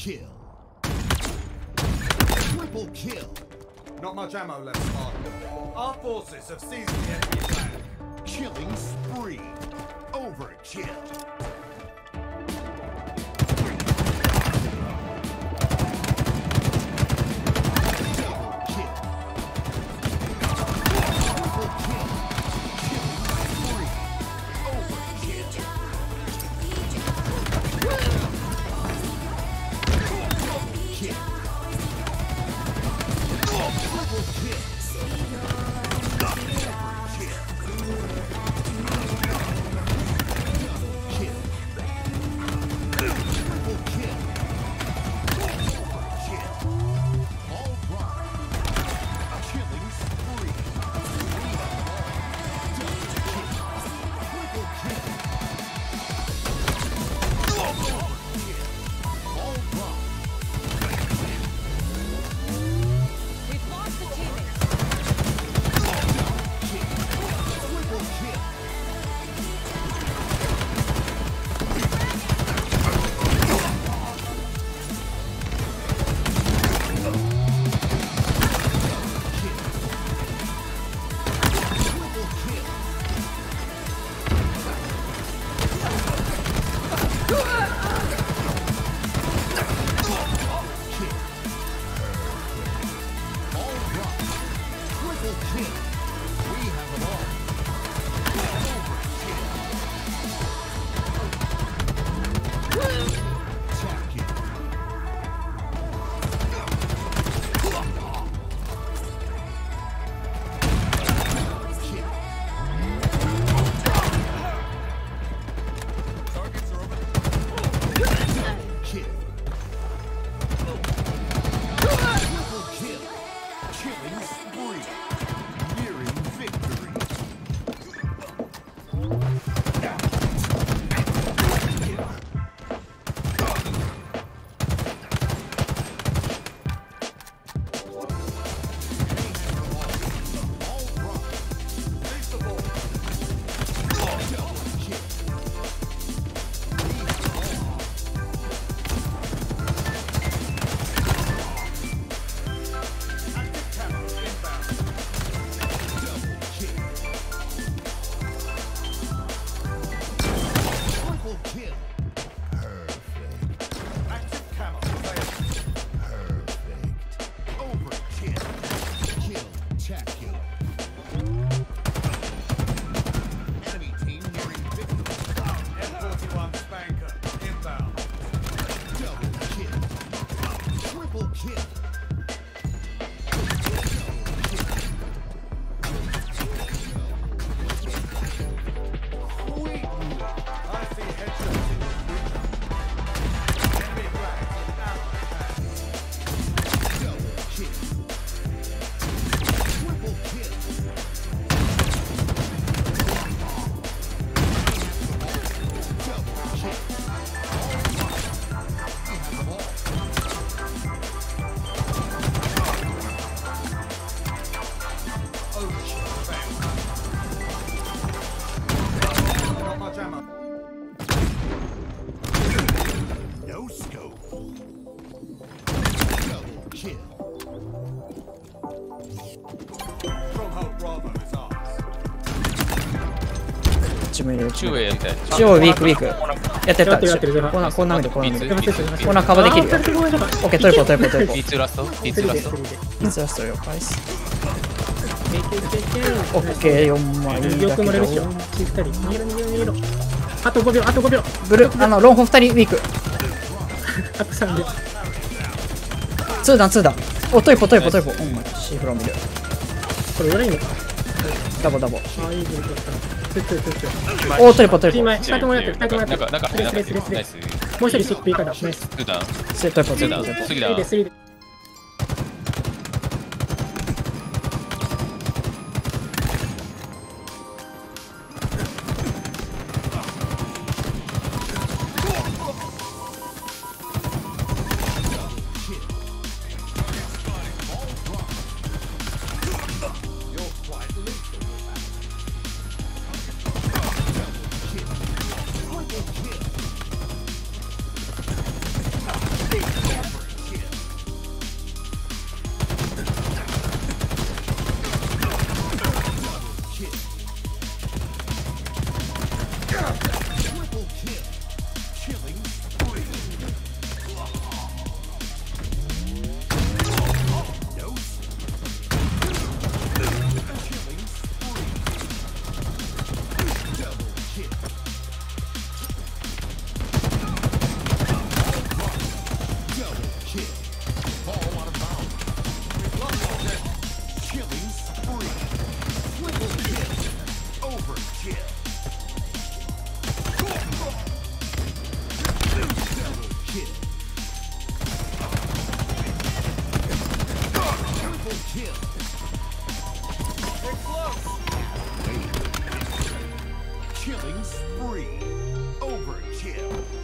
kill. Triple kill. Not much ammo left, Spartan. Our forces have seized the enemy flag. Killing spree. Overkill. 中央やりたい。 中央ウィークウィーク。やってやった。こんな見てこんな見て。こんなカバーできるよ。オッケートリポトリポトリポ。 T2 ラスト ?T2 ラスト T2 ラスト了解です。オッケー4枚だけど。 あと5秒あと5秒。 ブルロンホ2人ウィーク。 あと3秒。 2段2段。おトリポトリポトリポ。シーフロー見る。 これ裏にもか。 ダボダボ。 ああいい状況だった。 おトリポトリポ。 2つもやってる。2つもやってる。 中スレもう一人シップいいから。ナイス。 2段。 セットリポトリポ。 次だ。 3で。 kill.